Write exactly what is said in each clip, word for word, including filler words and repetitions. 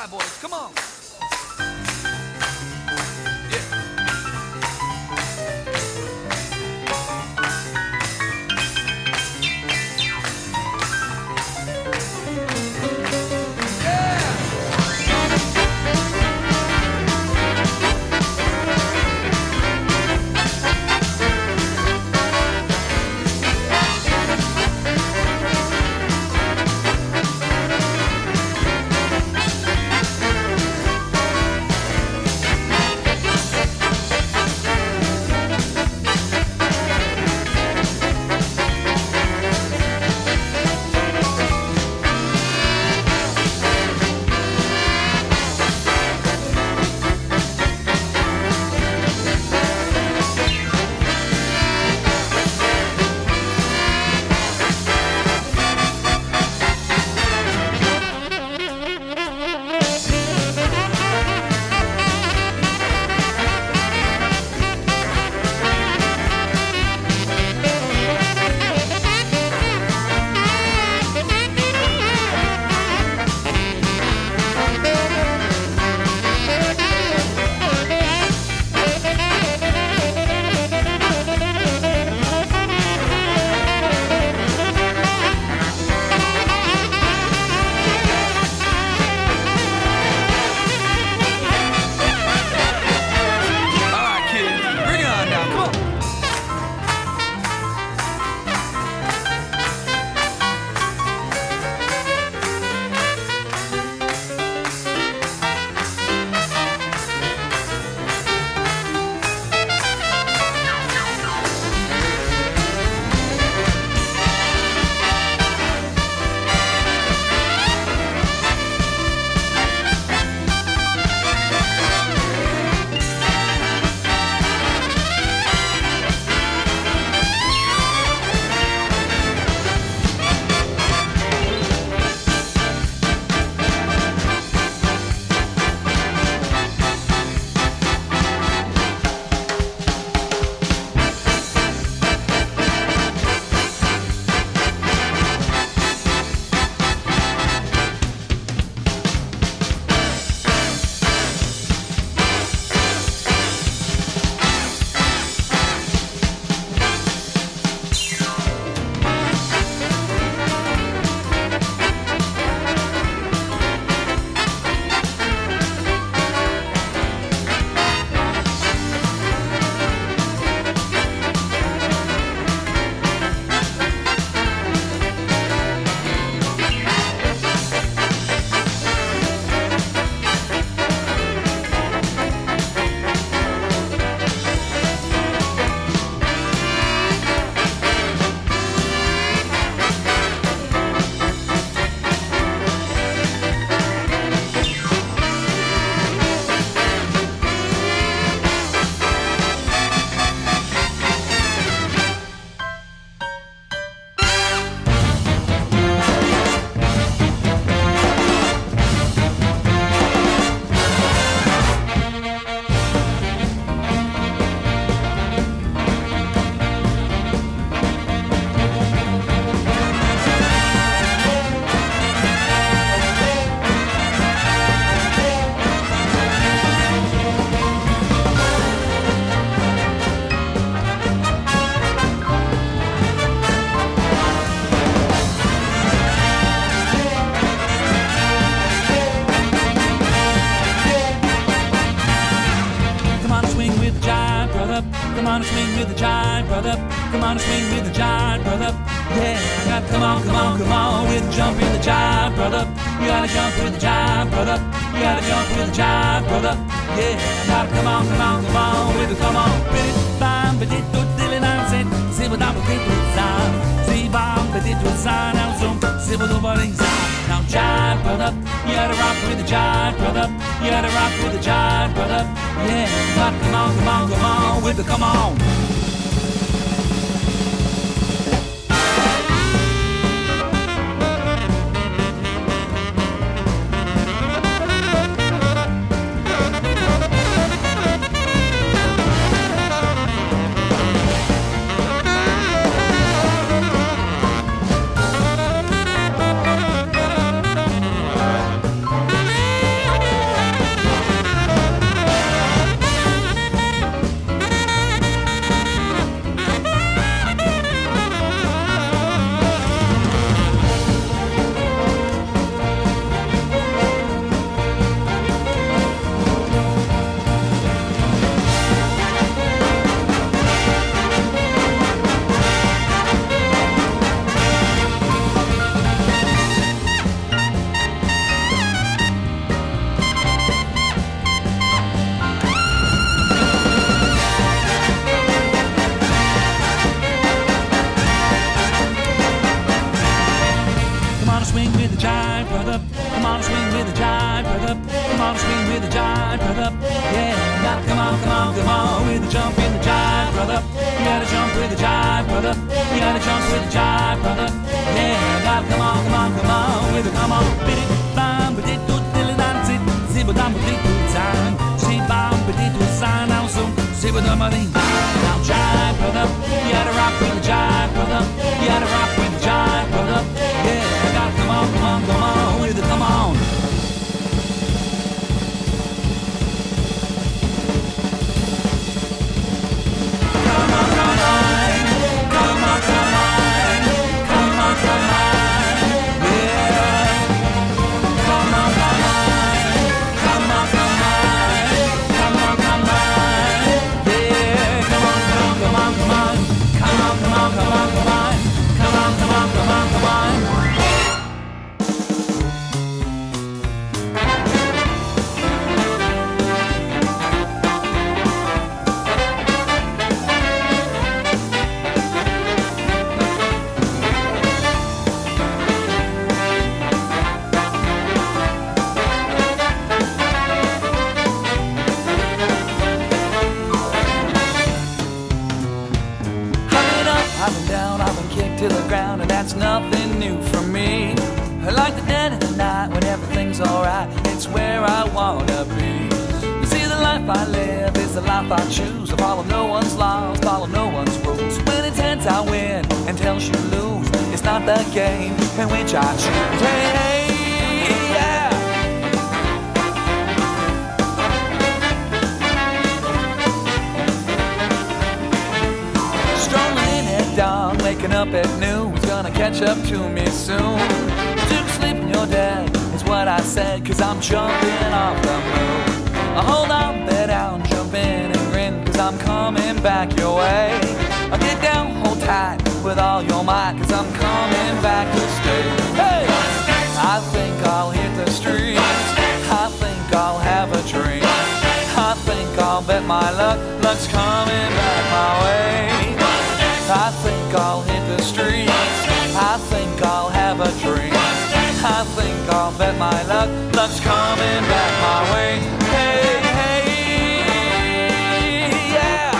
right, boys, come on. Come on and swing with the jive, brother. Come on and swing with the jive, brother. Yeah, I got come on, come on, come on with the jump in the jive, brother. You gotta jump with the jive, brother. You gotta jump with the jive, brother. Yeah, I gotta come on, come on, come on with the come on. Bit bam, bit it to dilly nonsen. See what I'm bit with sound. See bam, bit it to sound. Now zoom, see what the body sound. Now jive, brother. You gotta rock with the jive, brother. You gotta rock with the jive, brother. Yeah, gotta come on, come on, come on with the come on. come on, biddy, bam, biddy, do, dilly, dance it, zibba, dam, biddy, do, time, see, bam, biddy, do, sign, now, so, zibba, dam, biddy. Now, jive, brother, you gotta rock with the jive, brother, you gotta rock with the jive, brother, yeah, I gotta come on, come on, come on, with it, come on. I've been down, I've been kicked to the ground, and that's nothing new for me. I like the dead of the night when everything's alright, it's where I wanna be. You see, the life I live is the life I choose. I follow no one's laws, follow no one's rules. When it's heads I win, and tails you lose. It's not the game in which I choose. Hey, hey, yeah. Dawn, waking up at noon, it's gonna catch up to me soon. Took a sleep in your dead, is what I said, cause I'm jumping off the moon. I hold on, bed down, jump in and grin, cause I'm coming back your way. I get down, hold tight with all your might, cause I'm coming back to stay. Hey! I think I'll hit the streets, I think I'll have a drink, I think I'll bet my luck, luck's coming back my way. I think I'll hit the streets, I think I'll have a drink, I think I'll bet my luck, luck's coming back my way. Hey, hey, yeah.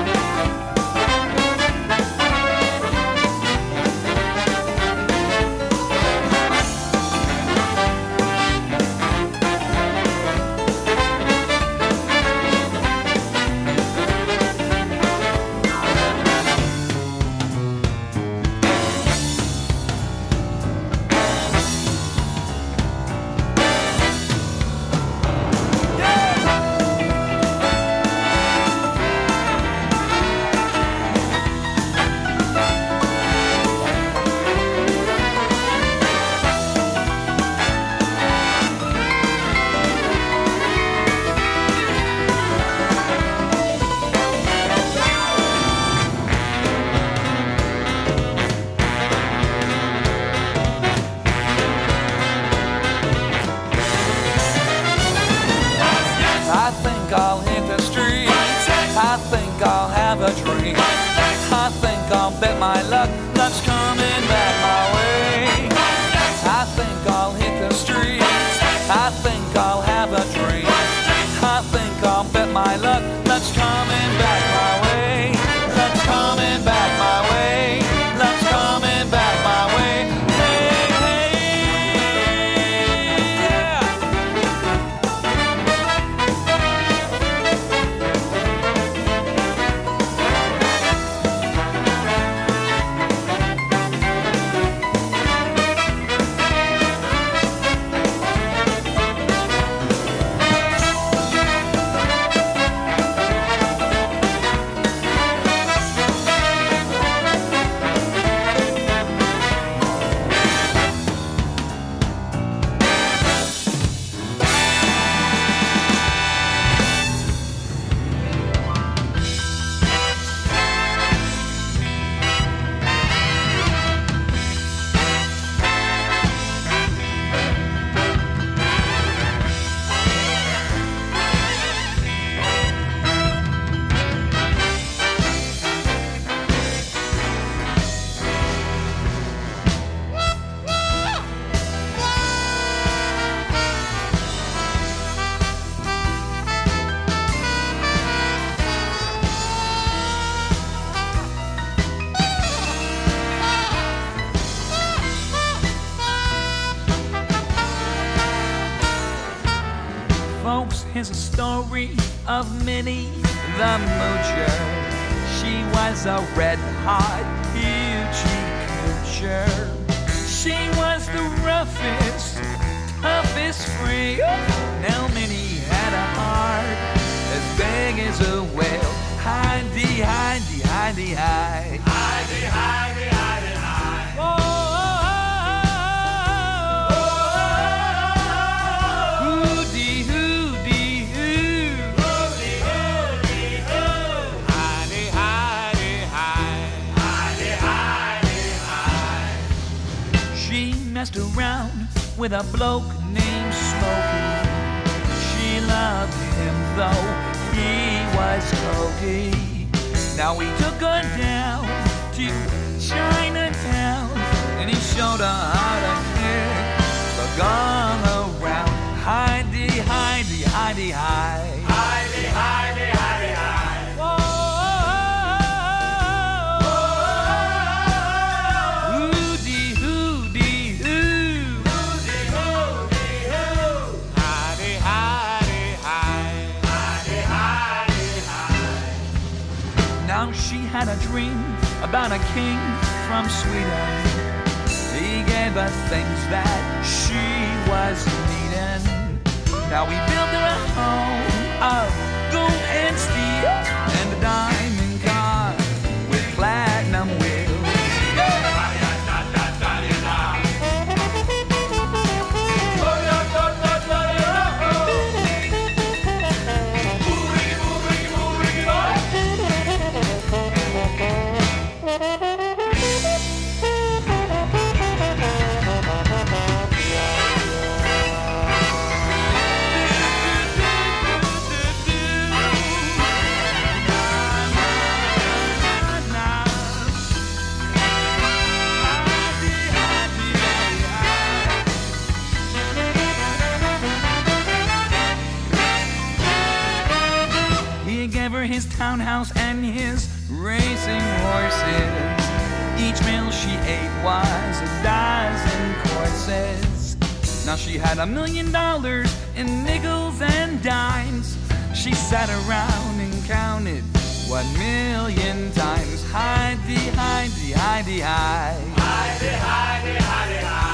I think I'll hit the streets, I think I'll have a drink, I think I'll bet my luck, luck's coming back my way. I think I'll hit the streets, I think I'll have a drink, I think I'll bet my luck, luck's coming back my way. Luck's coming back my way, luck's coming back my way. Hey, hey, yeah. Here's a story of Minnie the Moocher. She was a red-hot hoochie coocher. She was the roughest, toughest freak. Now Minnie had a heart as big as a whale. Hidey, hidey, hidey, hide. Hidey, hidey, hidey, hide. Oh, hoodie, hoodie, hoo. Hoodie, hoodie, hoo. Hidey, hidey, hide. Hidey, hidey, hide. She messed around with a bloke named Smokey. She loved him though he was cokey. Now we took her down to Chinatown, and he showed her how to kick the gong around. Hidey, hidey, hidey, hide. Hidey, hidey, hidey, hide. Hoodie, hoodie, hoo. Hoodie, hoodie, hoo. Hidey, hidey, hide. Hidey, hidey, hide. Now she had a dream about a king from Sweden. He gave her things that she was needing. Now we built her a home of gold and steel and a diamond car with platinum wheels. Yeah! His townhouse and his racing horses. Each meal she ate was a dozen courses. Now she had a million dollars in nickels and dimes. She sat around and counted one million times. Hidey, hidey, hidey, hide. Hidey, hidey, hidey, hide.